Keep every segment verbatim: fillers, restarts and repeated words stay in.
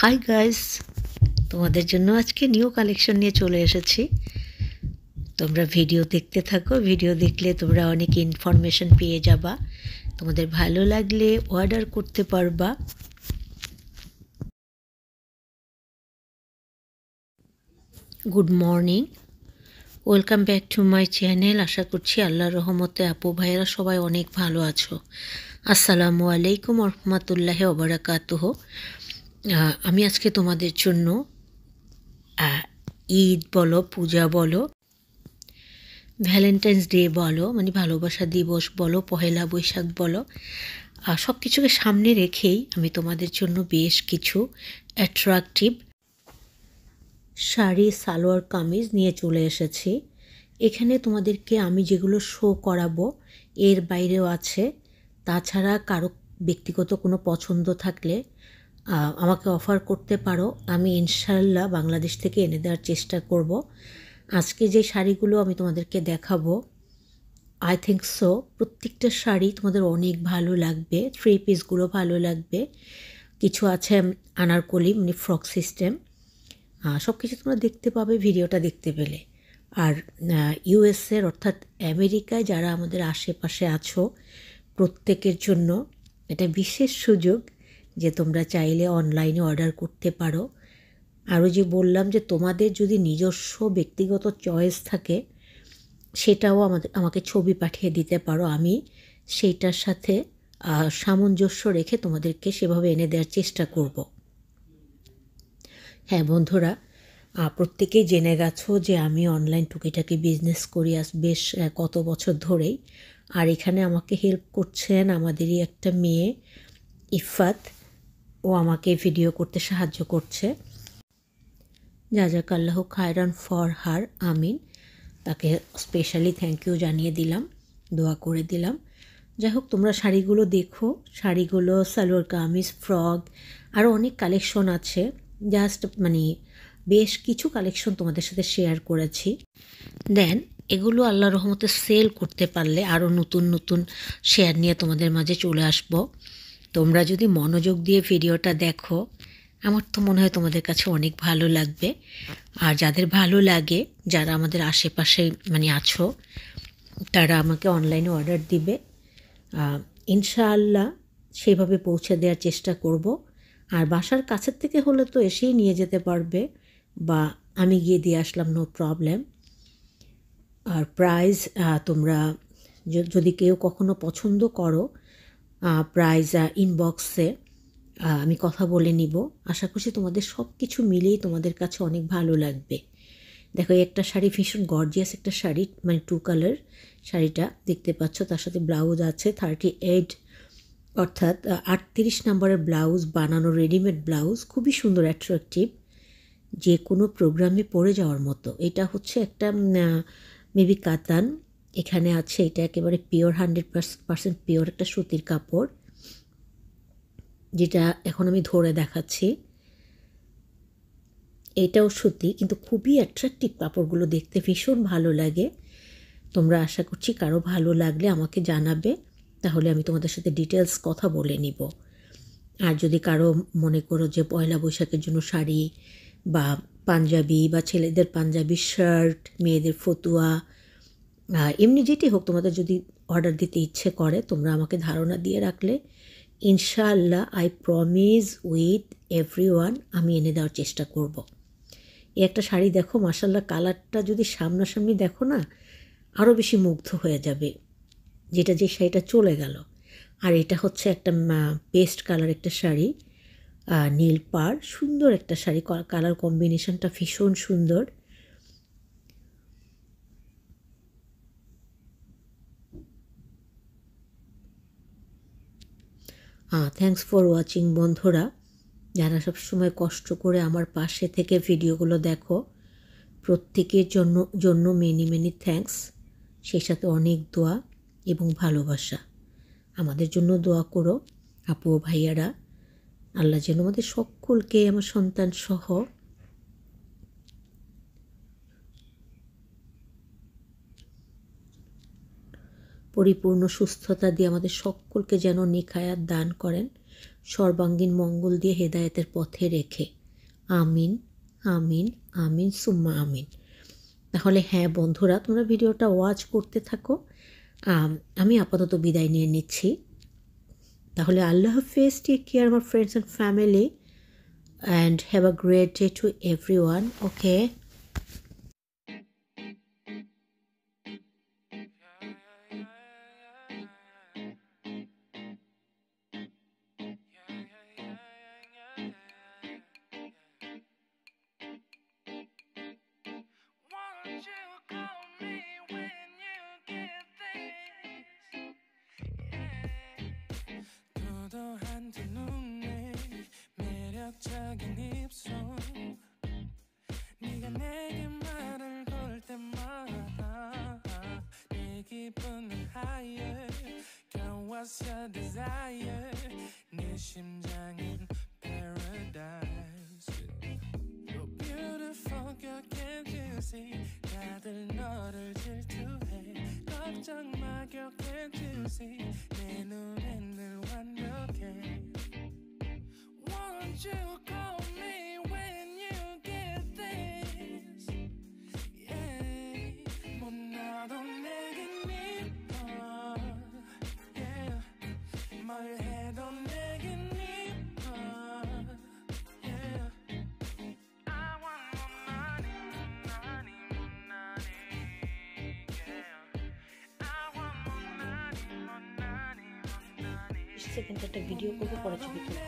Hi guys, তোমাদের জন্য আজকে নিউ কালেকশন নিয়ে চলে এসেছি। তোমরা ভিডিও দেখতে থাকো, ভিডিও দেখলে তোমরা অনেক ইনফরমেশন পেয়ে যাবা। তোমাদের ভালো লাগলে অর্ডার করতে পারবা। Good morning, welcome back to my channel. আশা করছি আল্লাহর রহমতে আপু ভাইয়েরা সবাই অনেক ভালো আছো। আসসালামু আলাইকুম রহমতুল্লাহি ওয়া বারাকাতুহু। আমি আজকে তোমাদের জন্য ঈদ বলো, পূজা বলো, ভ্যালেন্টাইন্স ডে বলো, মানে ভালোবাসা দিবস বলো, পহেলা বৈশাখ বলো, সব কিছুকে সামনে রেখেই আমি তোমাদের জন্য বেশ কিছু অ্যাট্রাকটিভ শাড়ি, সালোয়ার কামিজ নিয়ে চলে এসেছি। এখানে তোমাদেরকে আমি যেগুলো শো করাবো এর বাইরেও আছে। তাছাড়া কারো ব্যক্তিগত কোনো পছন্দ থাকলে আমাকে অফার করতে পারো, আমি ইনশাল্লাহ বাংলাদেশ থেকে এনে দেওয়ার চেষ্টা করব। আজকে যে শাড়িগুলো আমি তোমাদেরকে দেখাবো, আই থিঙ্ক সো প্রত্যেকটা শাড়ি তোমাদের অনেক ভালো লাগবে। থ্রি পিসগুলো ভালো লাগবে, কিছু আছে আনারকলি মানে ফ্রক সিস্টেম। সব কিছু তোমরা দেখতে পাবে ভিডিওটা দেখতে পেলে। আর ইউএসএর অর্থাৎ আমেরিকায় যারা আমাদের আশেপাশে আছো প্রত্যেকের জন্য এটা বিশেষ সুযোগ যে তোমরা চাইলে অনলাইনে অর্ডার করতে পারো। আরও যে বললাম যে তোমাদের যদি নিজস্ব ব্যক্তিগত চয়েস থাকে সেটাও আমাদের আমাকে ছবি পাঠিয়ে দিতে পারো, আমি সেইটার সাথে সামঞ্জস্য রেখে তোমাদেরকে সেভাবে এনে দেওয়ার চেষ্টা করব। হ্যাঁ বন্ধুরা, প্রত্যেকেই জেনে গেছো যে আমি অনলাইন টুকিটাকি বিজনেস করি আজ বেশ কত বছর ধরেই। আর এখানে আমাকে হেল্প করছেন আমাদেরই একটা মেয়ে ইফাত, ও আমাকে ভিডিও করতে সাহায্য করছে। জাযাকাল্লাহ খায়রান ফর হার, আমিন। তাকে স্পেশালি থ্যাংক ইউ জানিয়ে দিলাম, দোয়া করে দিলাম। যাই হোক, তোমরা শাড়িগুলো দেখো, শাড়িগুলো সালোয়ার কামিজ, ফ্রক, আরও অনেক কালেকশন আছে। জাস্ট মানে বেশ কিছু কালেকশন তোমাদের সাথে শেয়ার করেছি। দেন এগুলো আল্লাহর রহমতে সেল করতে পারলে আরও নতুন নতুন শেয়ার নিয়ে তোমাদের মাঝে চলে আসব। তোমরা যদি মনোযোগ দিয়ে ভিডিওটা দেখো, আমার তো মনে হয় তোমাদের কাছে অনেক ভালো লাগবে। আর যাদের ভালো লাগে, যারা আমাদের আশেপাশে মানে আছো, তারা আমাকে অনলাইনে অর্ডার দিবে, ইনশাআল্লাহ সেইভাবে পৌঁছে দেওয়ার চেষ্টা করব। আর বাসার কাছের থেকে হলে তো এসেই নিয়ে যেতে পারবে, বা আমি গিয়ে দিয়ে আসলাম, নো প্রবলেম। আর প্রাইস তোমরা যদি কেউ কখনো পছন্দ করো, প্রাইস ইনবক্সে আমি কথা বলে নিব। আশা করছি তোমাদের সব কিছু মিলেই তোমাদের কাছে অনেক ভালো লাগবে। দেখো, একটা শাড়ি ভীষণ গর্জিয়াস একটা শাড়ি, মানে টু কালার শাড়িটা দেখতে পাচ্ছ, তার সাথে ব্লাউজ আছে থার্টি এইট অর্থাৎ আটত্রিশ নম্বরের ব্লাউজ, বানানো রেডিমেড ব্লাউজ, খুবই সুন্দর, অ্যাট্রাকটিভ, যে কোনো প্রোগ্রামে পরে যাওয়ার মতো। এটা হচ্ছে একটা মেবি কাতান, এখানে আছে এটা একেবারে পিওর, হান্ড্রেড পার্সেন্ট পিওর একটা সুতির কাপড়, যেটা এখন আমি ধরে দেখাচ্ছি। এটাও সুতি, কিন্তু খুবই অ্যাট্রাকটিভ, কাপড়গুলো দেখতে ভীষণ ভালো লাগে। তোমরা আশা করছি কারো ভালো লাগলে আমাকে জানাবে, তাহলে আমি তোমাদের সাথে ডিটেলস কথা বলে নিব। আর যদি কারো মনে করো যে পয়লা বৈশাখের জন্য শাড়ি বা পাঞ্জাবি, বা ছেলেদের পাঞ্জাবি শার্ট, মেয়েদের ফতুয়া, এমনি যেটি হোক, তোমাদের যদি অর্ডার দিতে ইচ্ছে করে তোমরা আমাকে ধারণা দিয়ে রাখলে ইনশাআল্লাহ I promise with every one আমি এনে দেওয়ার চেষ্টা করব। এই একটা শাড়ি দেখো, মাশাআল্লাহ, কালারটা যদি সামনাসামনি দেখো না, আরও বেশি মুগ্ধ হয়ে যাবে, যেটা যে শাড়িটা চলে গেল। আর এটা হচ্ছে একটা পেস্ট কালার একটা শাড়ি, নীল পাড়, সুন্দর একটা শাড়ি, কালার কম্বিনেশনটা ভীষণ সুন্দর। থ্যাংকস ফর ওয়াচিং বন্ধুরা, যারা সবসময় কষ্ট করে আমার পাশে থেকে ভিডিওগুলো দেখো, প্রত্যেকের জন্য জন্য মেনি মেনি থ্যাঙ্কস। সেই সাথে অনেক দোয়া এবং ভালোবাসা। আমাদের জন্য দোয়া করো আপু ও ভাইয়ারা, আল্লাহ যেন আমাদের সকলকে, আমার সন্তান সহ, পরিপূর্ণ সুস্থতা দিয়ে আমাদের সকলকে যেন নেক হায়াত দান করেন। সর্বাঙ্গীন মঙ্গল দিয়ে হেদায়েতের পথে রেখে। আমিন আমিন আমিন সুম্মা আমিন। তাহলে হ্যাঁ বন্ধুরা, তোমরা ভিডিওটা ওয়াচ করতে থাকো। আমি আপাতত বিদায় নিয়ে নিচ্ছি। তাহলে আল্লাহ হাফেজ, টেক কেয়ার আমার friends and family, and have a great day to everyone. Okay. 매력적인 입술 네가 내게 말을 걸 때마다 내 기분은 higher Girl what's your desire 내 심장은 paradise You're beautiful girl can't you see 다들 너를 질투해 걱정 마 girl can't you see 내 눈엔 늘 완벽해 Won't you call me when you get this? Yeah, 뭐 나도 내겐 이뻐. Yeah, 뭘 해도 내겐 이뻐. Yeah, I want more money, more money, more money. Yeah, I want more money, more money, more money. Second একটা video করবো, পরে ছবি তুলবো।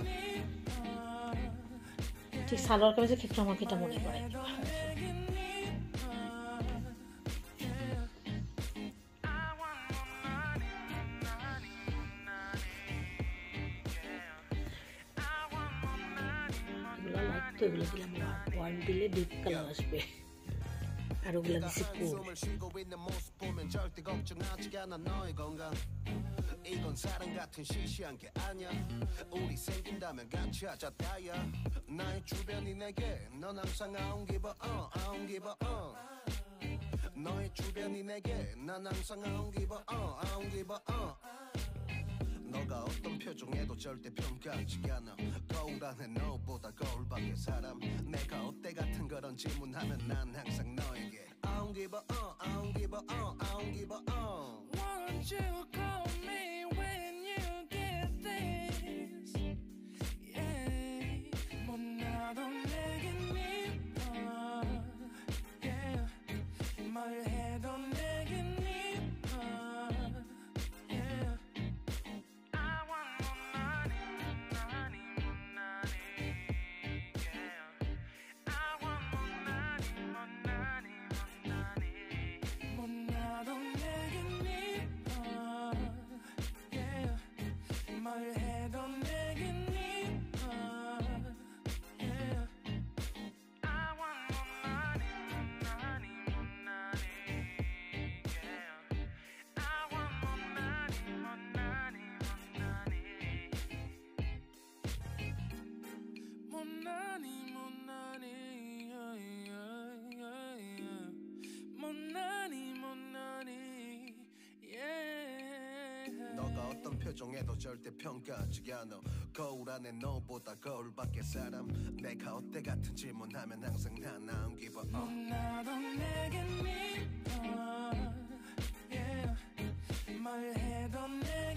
ঠিক সালোয়ার কামিজের ক্ষেত্রে আমাকে এটা মনে করে। এগুলো লাইট তো, এগুলো দিলাম ওয়ান দিলে ডিপ কালার আসবে, আর ওগুলো দিচ্ছি কুল। 이건 사랑 같은 시시한 게 아니야 우리 생긴다면 같이 하자 다야 나의 주변이 내게 넌 항상 I don't give a uh, I don't give a uh 너의 주변이 내게 난 항상 I don't give a uh, I don't give a uh 너가 어떤 표정에도 절대 평가하지 않아 거울 안에 너보다 거울 밖의 사람 내가 어때 같은 그런 질문하면 난 항상 너에게 I don't give a uh, I don't give a uh, I don't give a uh Won't you call me when you get this Yeah 뭐 나도 내겐 이뻐 Yeah 뭘 해도 내겐 이뻐 Yeah I want more money, more money, more money. Yeah, I want more money, more money, more money. 뭐 나도 내겐 이뻐. Yeah, 뭘 해도 내겐 이뻐. Yeah, I want more money, more money, more money. Yeah, I want more money, more money, more money. Monani, monani, yeah, yeah, yeah, yeah. Monani, monani, yeah. 너가 어떤 표정에도 절대 평가하지 않아. 거울 안에 너보다 거울 밖의 사람. 내가 어때 같은 질문하면 항상 난 I don't give a uh. 나도 내겐 이뻐. Yeah. 뭘 해도 내